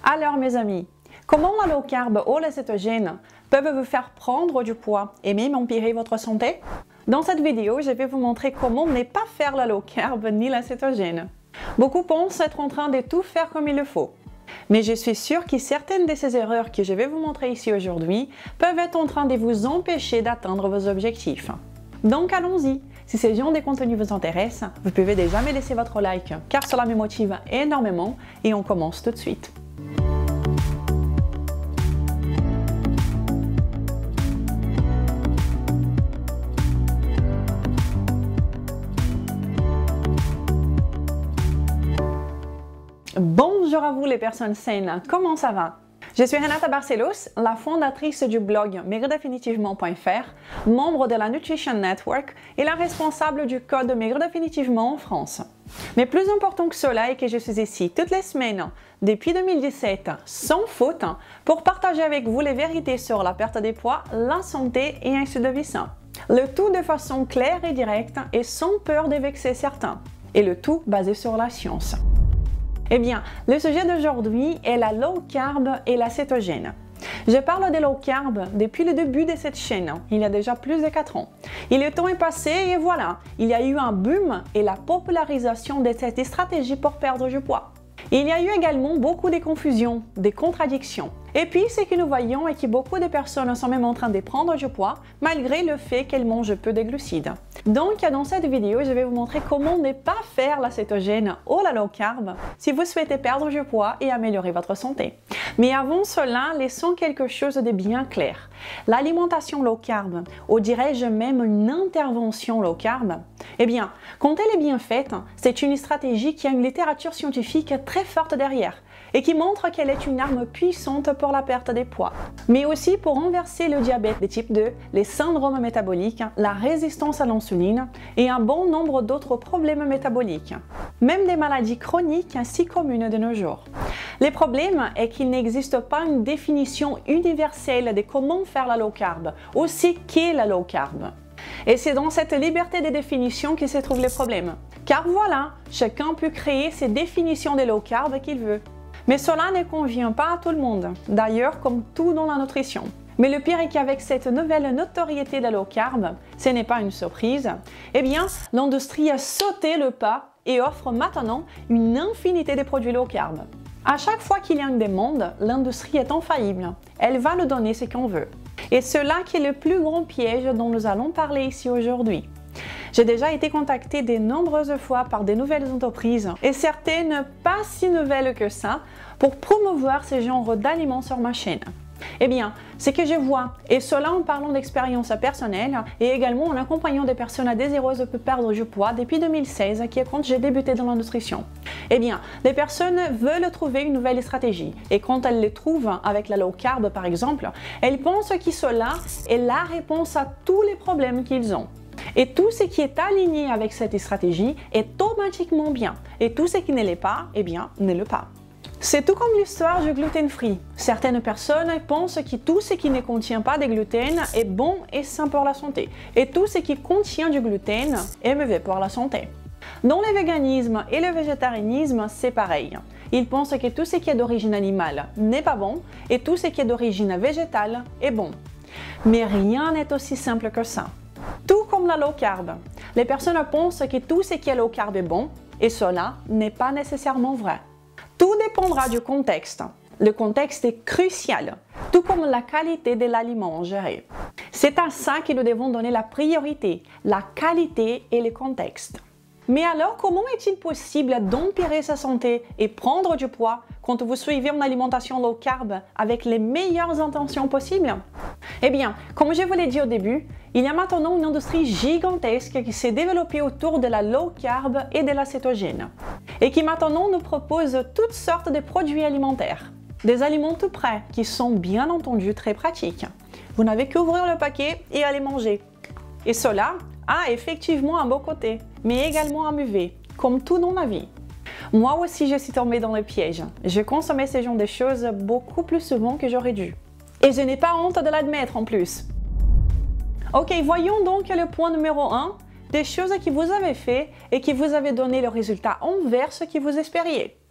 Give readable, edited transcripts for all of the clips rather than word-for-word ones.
Alors mes amis, comment la low carb ou la cétogène peuvent vous faire prendre du poids et même empirer votre santé? Dans cette vidéo, je vais vous montrer comment ne pas faire la low carb ni la cétogène. Beaucoup pensent être en train de tout faire comme il le faut. Mais je suis sûre que certaines de ces erreurs que je vais vous montrer ici aujourd'hui peuvent être en train de vous empêcher d'atteindre vos objectifs. Donc allons-y! Si ce genre de contenu vous intéresse, vous pouvez déjà me laisser votre like car cela me motive énormément et on commence tout de suite. Bonjour à vous les personnes saines, comment ça va? Je suis Renata Barcelos, la fondatrice du blog maigredefinitivement.fr, membre de la Nutrition Network et la responsable du code Maigre Définitivement en France. Mais plus important que cela est que je suis ici toutes les semaines, depuis 2017, sans faute, pour partager avec vous les vérités sur la perte de poids, la santé et un style de vie sain. Le tout de façon claire et directe et sans peur de vexer certains. Et le tout basé sur la science. Eh bien, le sujet d'aujourd'hui est la low carb et la cétogène. Je parle de low carb depuis le début de cette chaîne, il y a déjà plus de 4 ans. Et le temps est passé et voilà, il y a eu un boom et la popularisation de cette stratégie pour perdre du poids. Il y a eu également beaucoup de confusions, des contradictions. Et puis, ce que nous voyons est que beaucoup de personnes sont même en train de prendre du poids, malgré le fait qu'elles mangent peu de glucides. Donc, dans cette vidéo, je vais vous montrer comment ne pas faire la cétogène ou la low carb si vous souhaitez perdre du poids et améliorer votre santé. Mais avant cela, laissons quelque chose de bien clair. L'alimentation low carb, ou dirais-je même une intervention low carb, eh bien, quand elle est bien faite, c'est une stratégie qui a une littérature scientifique très forte derrière et qui montre qu'elle est une arme puissante pour la perte des poids, mais aussi pour renverser le diabète de type 2, les syndromes métaboliques, la résistance à l'insuline et un bon nombre d'autres problèmes métaboliques, même des maladies chroniques si communes de nos jours. Le problème est qu'il n'existe pas une définition universelle de comment faire la low carb, ou ce qu'est la low carb. Et c'est dans cette liberté de définition que se trouve le problème. Car voilà, chacun peut créer ses définitions de low carb qu'il veut. Mais cela ne convient pas à tout le monde, d'ailleurs comme tout dans la nutrition. Mais le pire est qu'avec cette nouvelle notoriété de la low carb, ce n'est pas une surprise, eh bien l'industrie a sauté le pas et offre maintenant une infinité de produits low carb. À chaque fois qu'il y a une demande, l'industrie est infaillible. Elle va nous donner ce qu'on veut. Et cela qui est le plus grand piège dont nous allons parler ici aujourd'hui. J'ai déjà été contactée de nombreuses fois par de nouvelles entreprises et certaines pas si nouvelles que ça pour promouvoir ce genre d'aliments sur ma chaîne. Eh bien, ce que je vois, et cela en parlant d'expérience personnelle et également en accompagnant des personnes désireuses de perdre du poids depuis 2016, qui est quand j'ai débuté dans la nutrition. Eh bien, les personnes veulent trouver une nouvelle stratégie et quand elles les trouvent avec la low carb par exemple, elles pensent que cela est la réponse à tous les problèmes qu'ils ont. Et tout ce qui est aligné avec cette stratégie est automatiquement bien et tout ce qui ne l'est pas, eh bien, ne l'est pas. C'est tout comme l'histoire du gluten free. Certaines personnes pensent que tout ce qui ne contient pas de gluten est bon et sain pour la santé, et tout ce qui contient du gluten est mauvais pour la santé. Dans le véganisme et le végétarisme, c'est pareil. Ils pensent que tout ce qui est d'origine animale n'est pas bon, et tout ce qui est d'origine végétale est bon. Mais rien n'est aussi simple que ça. Tout comme la low carb. Les personnes pensent que tout ce qui est low carb est bon, et cela n'est pas nécessairement vrai. Tout dépendra du contexte. Le contexte est crucial, tout comme la qualité de l'aliment ingéré. C'est à ça que nous devons donner la priorité, la qualité et le contexte. Mais alors, comment est-il possible d'empirer sa santé et prendre du poids quand vous suivez une alimentation low carb avec les meilleures intentions possibles? Eh bien, comme je vous l'ai dit au début, il y a maintenant une industrie gigantesque qui s'est développée autour de la low carb et de la cétogène et qui maintenant nous propose toutes sortes de produits alimentaires. Des aliments tout prêts qui sont bien entendu très pratiques. Vous n'avez qu'à ouvrir le paquet et aller manger. Et cela a effectivement un beau côté, mais également un mauvais, comme tout dans la vie. Moi aussi je suis tombée dans le piège. Je consommais ce genre de choses beaucoup plus souvent que j'aurais dû. Et je n'ai pas honte de l'admettre en plus. Ok, voyons donc le point numéro 1, des choses que vous avez fait et qui vous avez donné le résultat envers ce que vous espériez.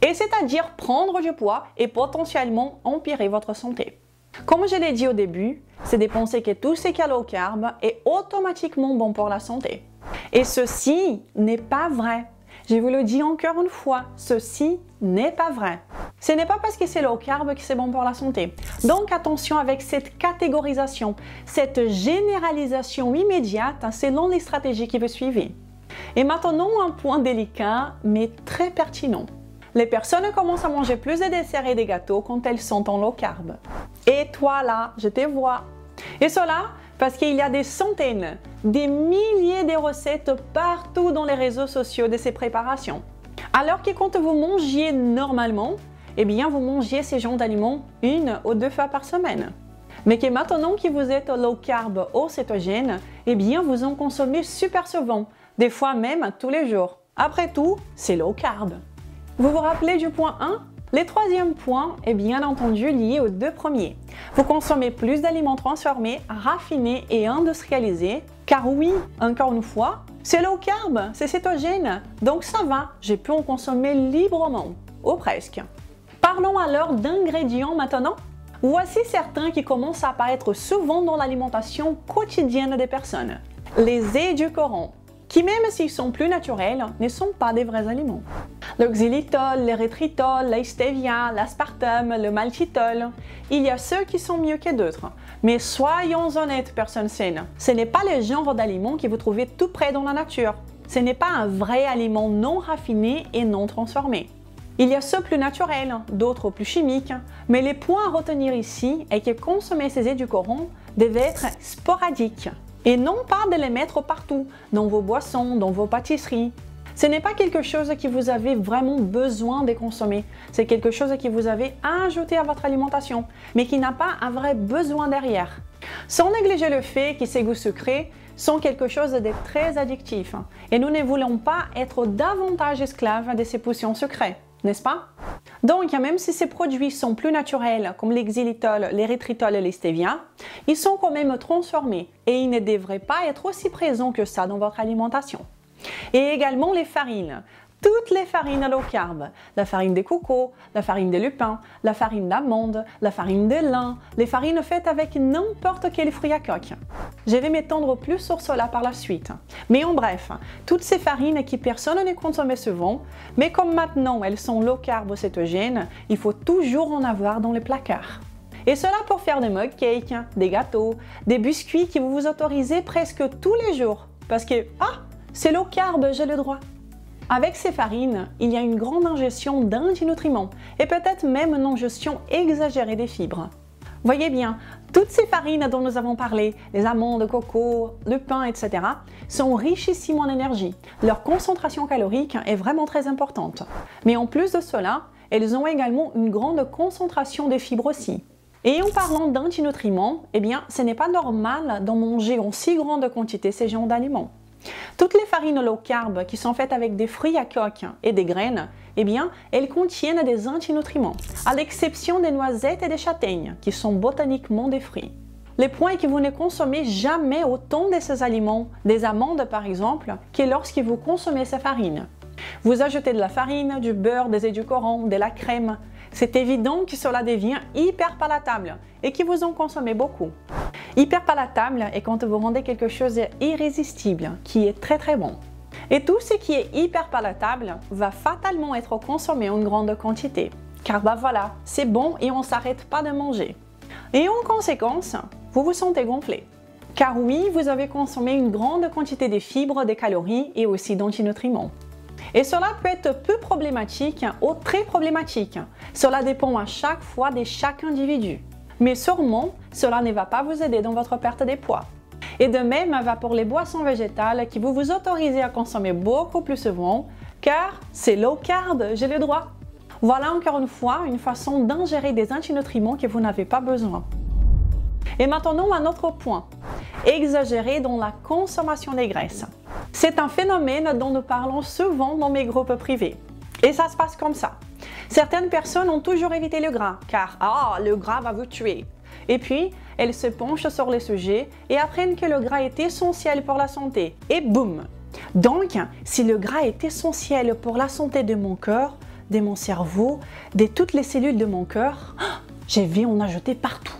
Et c'est-à-dire prendre du poids et potentiellement empirer votre santé. Comme je l'ai dit au début, c'est de penser que tout ce qui est low carb est automatiquement bon pour la santé. Et ceci n'est pas vrai. Je vous le dis encore une fois, ceci n'est pas vrai. Ce n'est pas parce que c'est low carb que c'est bon pour la santé. Donc attention avec cette catégorisation, cette généralisation immédiate selon les stratégies que vous suivez. Et maintenant, un point délicat mais très pertinent. Les personnes commencent à manger plus de desserts et de gâteaux quand elles sont en low carb. Et toi là, je te vois. Et cela parce qu'il y a des centaines, des milliers de recettes partout dans les réseaux sociaux de ces préparations. Alors que quand vous mangiez normalement, eh bien vous mangiez ces genres d'aliments 1 ou 2 fois par semaine. Mais que maintenant que vous êtes low carb ou cétogène, eh bien vous en consommez super souvent, des fois même tous les jours. Après tout, c'est low carb. Vous vous rappelez du point 1? Le troisième point est bien entendu lié aux 2 premiers. Vous consommez plus d'aliments transformés, raffinés et industrialisés, car oui, encore une fois, c'est low carb, c'est cétogène, donc ça va, j'ai pu en consommer librement, ou presque. Parlons alors d'ingrédients maintenant. Voici certains qui commencent à apparaître souvent dans l'alimentation quotidienne des personnes. Les édulcorants, qui même s'ils sont plus naturels, ne sont pas des vrais aliments. Le xylitol, l'érythritol, la stevia, l'aspartame, le maltitol. Il y a ceux qui sont mieux que d'autres. Mais soyons honnêtes, personnes saines, ce n'est pas le genre d'aliment que vous trouvez tout près dans la nature. Ce n'est pas un vrai aliment non raffiné et non transformé. Il y a ceux plus naturels, d'autres plus chimiques, mais le point à retenir ici est que consommer ces édulcorants devait être sporadique. Et non pas de les mettre partout, dans vos boissons, dans vos pâtisseries. Ce n'est pas quelque chose que vous avez vraiment besoin de consommer, c'est quelque chose que vous avez ajouté à votre alimentation, mais qui n'a pas un vrai besoin derrière. Sans négliger le fait que ces goûts sucrés sont quelque chose de très addictif, et nous ne voulons pas être davantage esclaves de ces potions sucrées, n'est-ce pas? Donc, même si ces produits sont plus naturels, comme l'exylitol, l'érythritol et les stevia, ils sont quand même transformés et ils ne devraient pas être aussi présents que ça dans votre alimentation. Et également les farines. Toutes les farines low carb, la farine de coco, la farine de lupin, la farine d'amande, la farine de lin, les farines faites avec n'importe quel fruit à coque. Je vais m'étendre plus sur cela par la suite. Mais en bref, toutes ces farines qui personne ne consomme souvent, mais comme maintenant elles sont low carb ou cétogènes, il faut toujours en avoir dans les placards. Et cela pour faire des mug cakes, des gâteaux, des biscuits que vous vous autorisez presque tous les jours. Parce que, c'est low carb, j'ai le droit. Avec ces farines, il y a une grande ingestion d'antinutriments et peut-être même une ingestion exagérée des fibres. Voyez bien, toutes ces farines dont nous avons parlé, les amandes, coco, le pain, etc., sont richissimes en énergie. Leur concentration calorique est vraiment très importante. Mais en plus de cela, elles ont également une grande concentration de fibres aussi. Et en parlant d'antinutriments, eh bien, ce n'est pas normal d'en manger en si grande quantité ces genres d'aliments. Toutes les farines low carb qui sont faites avec des fruits à coque et des graines, eh bien, elles contiennent des antinutriments, à l'exception des noisettes et des châtaignes, qui sont botaniquement des fruits. Le point est que vous ne consommez jamais autant de ces aliments, des amandes par exemple, que lorsque vous consommez ces farines. Vous ajoutez de la farine, du beurre, des édulcorants, de la crème. C'est évident que cela devient hyper palatable et que vous en consommez beaucoup. Hyper palatable est quand vous rendez quelque chose d'irrésistible, qui est très très bon. Et tout ce qui est hyper palatable va fatalement être consommé en grande quantité. Car voilà, c'est bon et on ne s'arrête pas de manger. Et en conséquence, vous vous sentez gonflé. Car oui, vous avez consommé une grande quantité de fibres, de calories et aussi d'antinutriments. Et cela peut être peu problématique ou très problématique. Cela dépend à chaque fois de chaque individu. Mais sûrement, cela ne va pas vous aider dans votre perte de poids. Et de même va pour les boissons végétales qui vous autorisez à consommer beaucoup plus souvent, car c'est low carb, j'ai le droit. Voilà encore une fois une façon d'ingérer des antinutriments que vous n'avez pas besoin. Et maintenant, un autre point. Exagérer dans la consommation des graisses. C'est un phénomène dont nous parlons souvent dans mes groupes privés. Et ça se passe comme ça. Certaines personnes ont toujours évité le gras, car « le gras va vous tuer ». Et puis, elles se penchent sur le sujet et apprennent que le gras est essentiel pour la santé. Et boum! Donc, si le gras est essentiel pour la santé de mon corps, de mon cerveau, de toutes les cellules de mon cœur. J'ai vu en ajouter partout.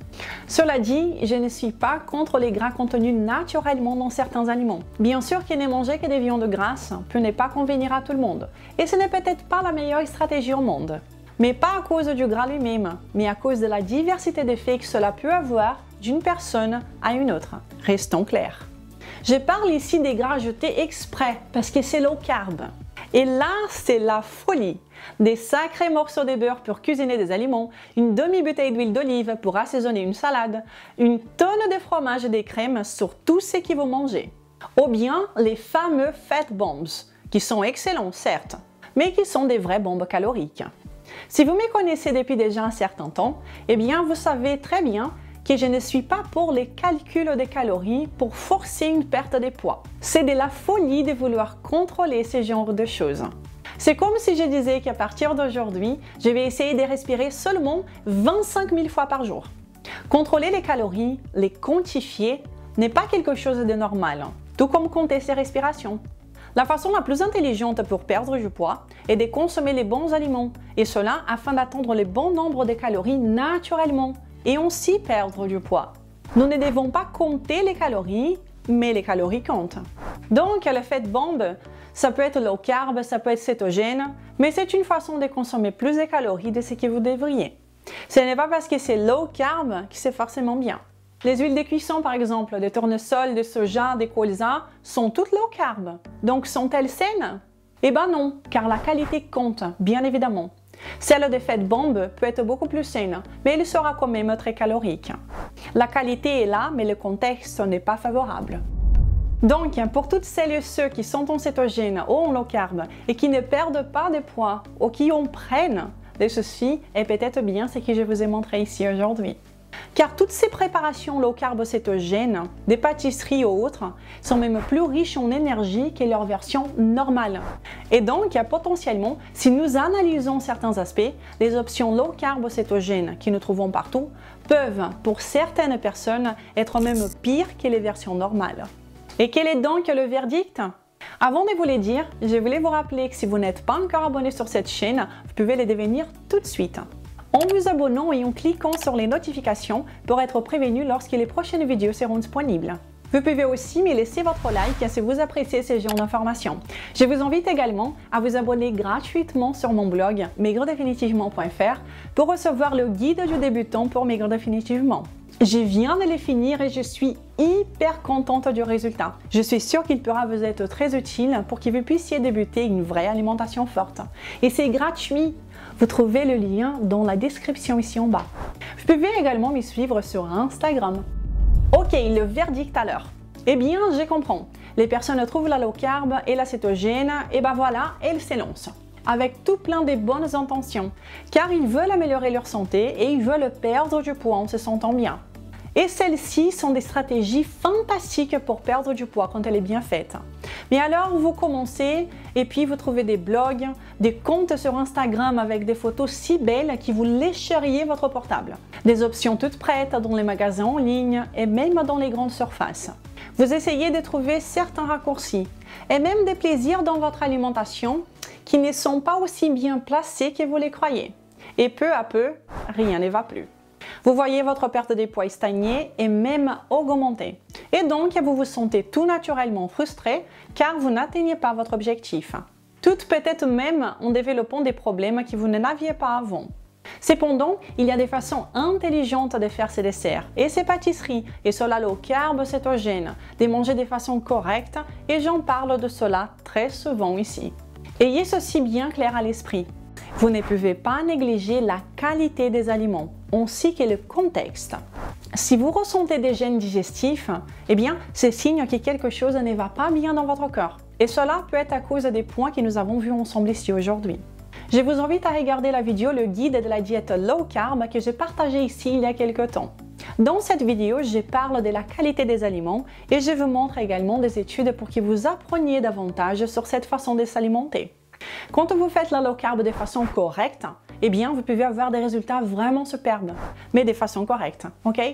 Cela dit, je ne suis pas contre les gras contenus naturellement dans certains aliments. Bien sûr que ne manger que des viandes grasses peut ne pas convenir à tout le monde, et ce n'est peut-être pas la meilleure stratégie au monde. Mais pas à cause du gras lui-même, mais à cause de la diversité d'effets que cela peut avoir d'une personne à une autre. Restons clairs. Je parle ici des gras ajoutés exprès, parce que c'est low carb. Et là, c'est la folie. Des sacrés morceaux de beurre pour cuisiner des aliments, une demi-bouteille d'huile d'olive pour assaisonner une salade, une tonne de fromage et de crème sur tout ce que vous mangez. Ou bien les fameux fat bombs, qui sont excellents certes, mais qui sont des vraies bombes caloriques. Si vous me connaissez depuis déjà un certain temps, eh bien vous savez très bien que je ne suis pas pour les calculs des calories pour forcer une perte de poids. C'est de la folie de vouloir contrôler ce genre de choses. C'est comme si je disais qu'à partir d'aujourd'hui, je vais essayer de respirer seulement 25 000 fois par jour. Contrôler les calories, les quantifier, n'est pas quelque chose de normal, tout comme compter ses respirations. La façon la plus intelligente pour perdre du poids est de consommer les bons aliments, et cela afin d'atteindre le bon nombre de calories naturellement, et aussi perdre du poids. Nous ne devons pas compter les calories, mais les calories comptent. Donc le fat bomb, ça peut être low carb, ça peut être cétogène, mais c'est une façon de consommer plus de calories de ce que vous devriez. Ce n'est pas parce que c'est low carb que c'est forcément bien. Les huiles de cuisson par exemple, de tournesol, de soja, de colza, sont toutes low carb. Donc sont-elles saines? Eh ben non, car la qualité compte, bien évidemment. Celle des fat bombs peut être beaucoup plus saine, mais elle sera quand même très calorique. La qualité est là, mais le contexte n'est pas favorable. Donc, pour toutes celles et ceux qui sont en cétogène ou en low carb et qui ne perdent pas de poids ou qui en prennent de ceci, est peut-être bien ce que je vous ai montré ici aujourd'hui. Car toutes ces préparations low carb cétogènes, des pâtisseries ou autres, sont même plus riches en énergie que leur version normale. Et donc, potentiellement, si nous analysons certains aspects, les options low carb cétogènes que nous trouvons partout peuvent, pour certaines personnes, être même pires que les versions normales. Et quel est donc le verdict? Avant de vous le dire, je voulais vous rappeler que si vous n'êtes pas encore abonné sur cette chaîne, vous pouvez le devenir tout de suite. En vous abonnant et en cliquant sur les notifications pour être prévenu lorsque les prochaines vidéos seront disponibles. Vous pouvez aussi me laisser votre like si vous appréciez ce genre d'informations. Je vous invite également à vous abonner gratuitement sur mon blog maigredéfinitivement.fr pour recevoir le guide du débutant pour maigrir définitivement. Je viens de les finir et je suis hyper contente du résultat. Je suis sûre qu'il pourra vous être très utile pour que vous puissiez débuter une vraie alimentation forte. Et c'est gratuit. Vous trouvez le lien dans la description ici en bas. Vous pouvez également me suivre sur Instagram. Ok, le verdict alors. Eh bien, je comprends. Les personnes trouvent la low carb et la cétogène et ben voilà, elles s'élancent. Avec tout plein de bonnes intentions, car ils veulent améliorer leur santé et ils veulent perdre du poids en se sentant bien. Et celles-ci sont des stratégies fantastiques pour perdre du poids quand elle est bien faite. Mais alors vous commencez et puis vous trouvez des blogs, des comptes sur Instagram avec des photos si belles que vous lécheriez votre portable. Des options toutes prêtes dans les magasins en ligne et même dans les grandes surfaces. Vous essayez de trouver certains raccourcis et même des plaisirs dans votre alimentation qui ne sont pas aussi bien placés que vous les croyez. Et peu à peu, rien ne va plus. Vous voyez votre perte de poids stagner et même augmenter. Et donc, vous vous sentez tout naturellement frustré car vous n'atteignez pas votre objectif. Tout peut-être même en développant des problèmes que vous n'aviez pas avant. Cependant, il y a des façons intelligentes de faire ces desserts et ces pâtisseries et cela low carb cétogène, de manger de façon correcte et j'en parle de cela très souvent ici. Ayez ceci bien clair à l'esprit. Vous ne pouvez pas négliger la qualité des aliments, ainsi que le contexte. Si vous ressentez des gênes digestifs, eh bien, c'est signe que quelque chose ne va pas bien dans votre corps. Et cela peut être à cause des points que nous avons vus ensemble ici aujourd'hui. Je vous invite à regarder la vidéo Le guide de la diète low carb que j'ai partagée ici il y a quelques temps. Dans cette vidéo, je parle de la qualité des aliments et je vous montre également des études pour que vous appreniez davantage sur cette façon de s'alimenter. Quand vous faites la low carb de façon correcte, eh bien, vous pouvez avoir des résultats vraiment superbes, mais de façon correcte, ok?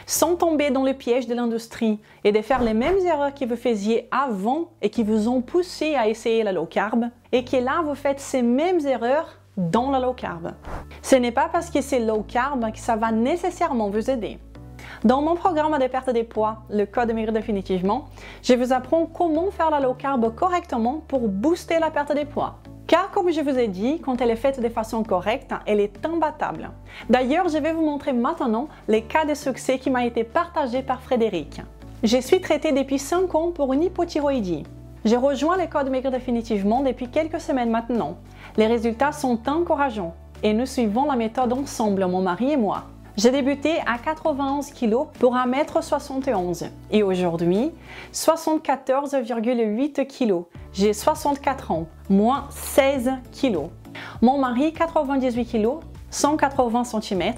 sans tomber dans le piège de l'industrie et de faire les mêmes erreurs que vous faisiez avant et qui vous ont poussé à essayer la low carb, et que là vous faites ces mêmes erreurs dans la low carb. Ce n'est pas parce que c'est low carb que ça va nécessairement vous aider. Dans mon programme de perte de poids, le code Maigrir définitivement, je vous apprends comment faire la low carb correctement pour booster la perte de poids. Car comme je vous ai dit, quand elle est faite de façon correcte, elle est imbattable. D'ailleurs, je vais vous montrer maintenant les cas de succès qui m'ont été partagés par Frédéric. Je suis traitée depuis 5 ans pour une hypothyroïdie. J'ai rejoint le code Maigrir définitivement depuis quelques semaines maintenant. Les résultats sont encourageants et nous suivons la méthode ensemble, mon mari et moi. J'ai débuté à 91 kg pour 1,71 m et aujourd'hui 74,8 kg. J'ai 64 ans, moins 16 kg. Mon mari 98 kg, 180 cm,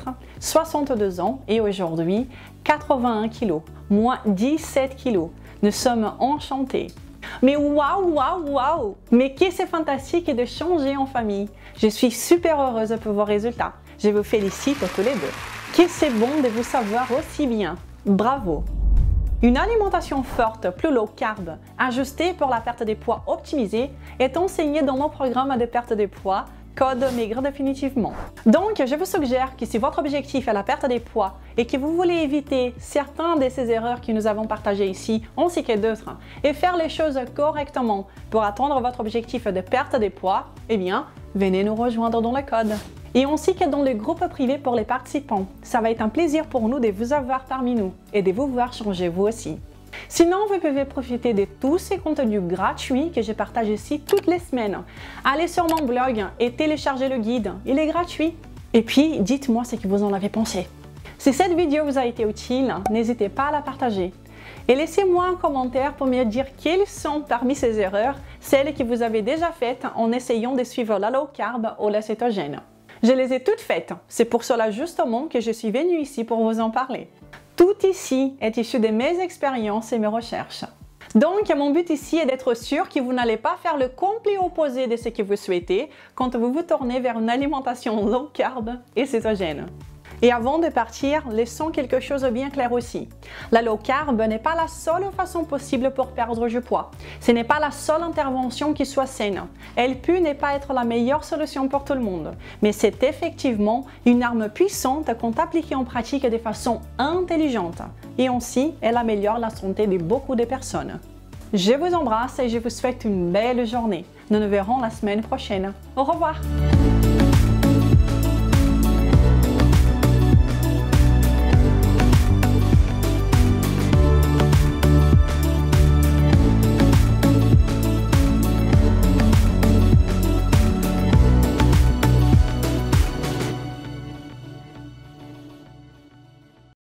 62 ans et aujourd'hui 81 kg, moins 17 kg. Nous sommes enchantés. Mais waouh! Mais que c'est fantastique de changer en famille. Je suis super heureuse pour vos résultats. Je vous félicite tous les deux. Que c'est bon de vous savoir aussi bien. Bravo! Une alimentation forte, plus low carb, ajustée pour la perte de poids optimisée, est enseignée dans mon programme de perte de poids Code Maigrir définitivement. Donc, je vous suggère que si votre objectif est la perte de poids et que vous voulez éviter certaines de ces erreurs que nous avons partagées ici, ainsi que d'autres, et faire les choses correctement pour atteindre votre objectif de perte de poids, eh bien, venez nous rejoindre dans le code. Et ainsi que dans le groupe privé pour les participants. Ça va être un plaisir pour nous de vous avoir parmi nous et de vous voir changer vous aussi. Sinon, vous pouvez profiter de tous ces contenus gratuits que je partage ici toutes les semaines. Allez sur mon blog et téléchargez le guide, il est gratuit. Et puis, dites-moi ce que vous en avez pensé. Si cette vidéo vous a été utile, n'hésitez pas à la partager. Et laissez-moi un commentaire pour me dire quelles sont parmi ces erreurs celles que vous avez déjà faites en essayant de suivre la low carb ou la cétogène. Je les ai toutes faites, c'est pour cela justement que je suis venue ici pour vous en parler. Tout ici est issu de mes expériences et mes recherches. Donc, mon but ici est d'être sûr que vous n'allez pas faire le complet opposé de ce que vous souhaitez quand vous vous tournez vers une alimentation low carb et cétogène. Et avant de partir, laissons quelque chose de bien clair aussi. La low carb n'est pas la seule façon possible pour perdre du poids. Ce n'est pas la seule intervention qui soit saine. Elle peut ne pas être la meilleure solution pour tout le monde. Mais c'est effectivement une arme puissante quand appliquée en pratique de façon intelligente. Et ainsi, elle améliore la santé de beaucoup de personnes. Je vous embrasse et je vous souhaite une belle journée. Nous nous verrons la semaine prochaine. Au revoir!